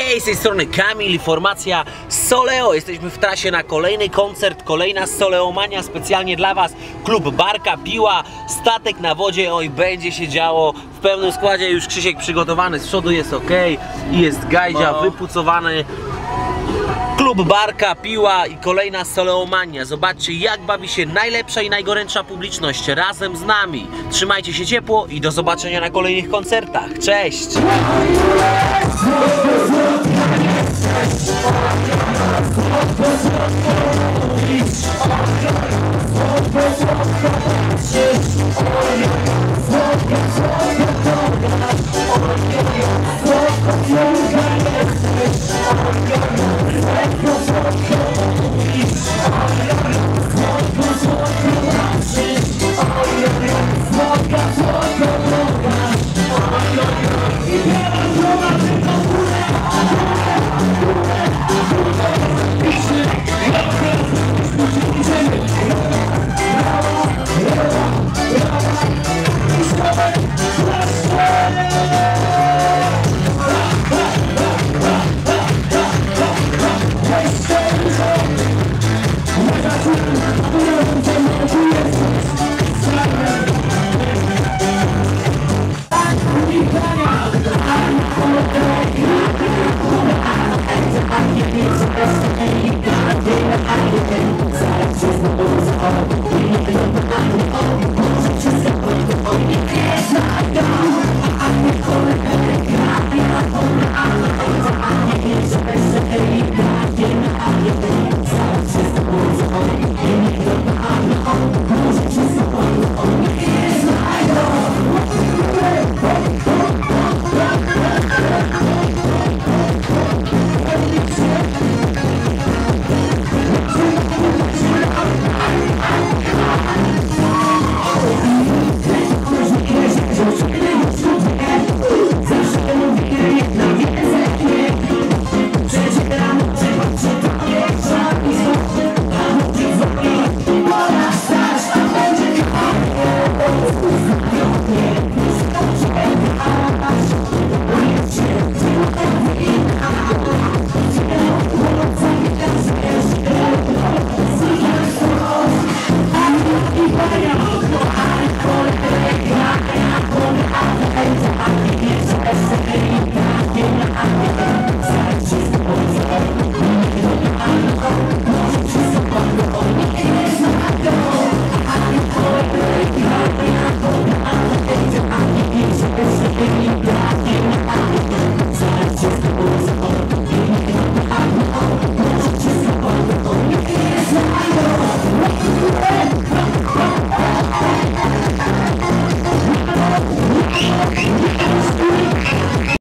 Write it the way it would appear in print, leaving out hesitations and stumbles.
Hej, z tej strony Kamil, formacja Soleo. Jesteśmy w trasie na kolejny koncert, kolejna Soleomania specjalnie dla Was. Klub Barka, Piła, statek na wodzie. Oj, będzie się działo w pełnym składzie. Już Krzysiek przygotowany, z przodu jest ok i jest Gajdzia wypucowany. Klub Barka, Piła i kolejna Soleomania. Zobaczcie, jak bawi się najlepsza i najgorętsza publiczność razem z nami. Trzymajcie się ciepło i do zobaczenia na kolejnych koncertach. Cześć!